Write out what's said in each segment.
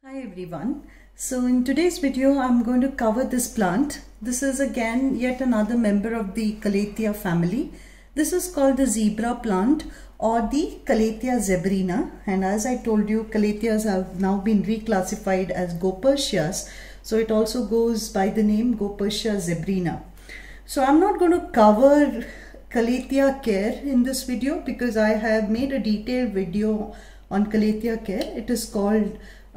Hi everyone. So in today's video I'm going to cover this plant. This is again yet another member of the Calathea family. This is called the zebra plant or the Calathea zebrina, and as I told you, Calatheas have now been reclassified as Gopertias, so it also goes by the name Gopertia zebrina. So I'm not going to cover Calathea care in this video because I have made a detailed video on Calathea care. It is called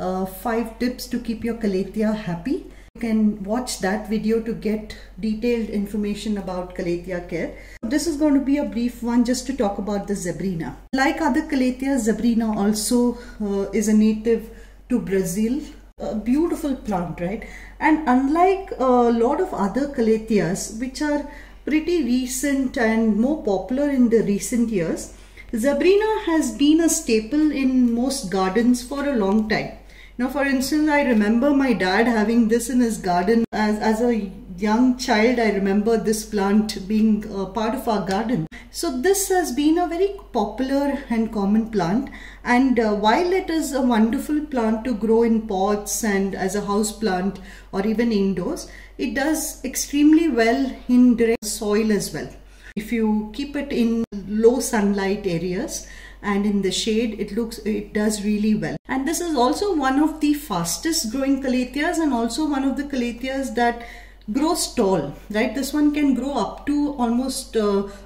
5 tips to keep your Calathea happy. You can watch that video to get detailed information about Calathea care. This is going to be a brief one just to talk about the zebrina. Like other Calatheas, zebrina also is a native to Brazil. A beautiful plant, right? And unlike a lot of other Calatheas which are pretty recent and more popular in the recent years, zebrina has been a staple in most gardens for a long time. Now, for instance, I remember my dad having this in his garden. As a young child, I remember this plant being a part of our garden. So this has been a very popular and common plant. And while it is a wonderful plant to grow in pots and as a house plant or even indoors, it does extremely well in direct soil as well. If you keep it in low sunlight areas and in the shade, it does really well. And this is also one of the fastest growing Calatheas and also one of the Calatheas that grows tall, right? This one can grow up to almost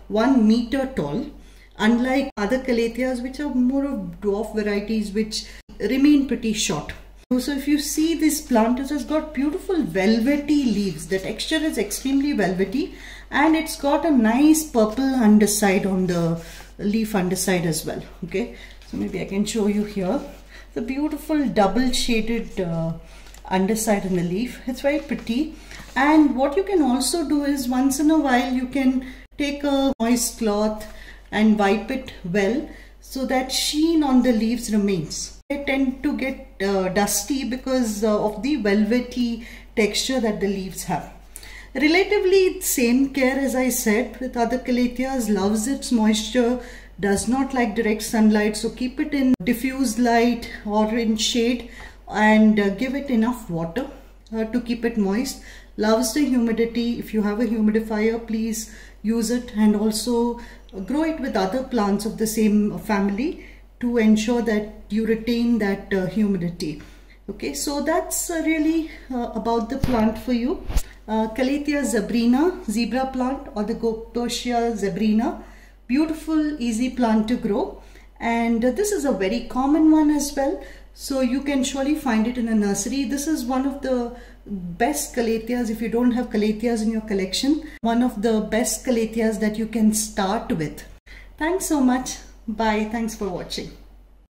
1 meter tall, unlike other Calatheas which are more of dwarf varieties which remain pretty short. So if you see this plant, it has got beautiful velvety leaves. The texture is extremely velvety and it's got a nice purple underside on the leaf underside as well. Okay, so maybe I can show you here the beautiful double shaded underside in the leaf. It's very pretty. And what you can also do is once in a while you can take a moist cloth and wipe it well so that sheen on the leaves remains. They tend to get dusty because of the velvety texture that the leaves have. Relatively same care as I said with other Calatheas, loves its moisture, does not like direct sunlight, so keep it in diffuse light or in shade and give it enough water to keep it moist. Loves the humidity. If you have a humidifier, please use it, and also grow it with other plants of the same family to ensure that you retain that humidity. Okay, so that's really about the plant for you. Calathea zebrina, zebra plant, or the Gopertia zebrina. Beautiful, easy plant to grow, and this is a very common one as well. So you can surely find it in a nursery. This is one of the best Calatheas. If you don't have Calatheas in your collection, one of the best Calatheas that you can start with. Thanks so much. Bye. Thanks for watching.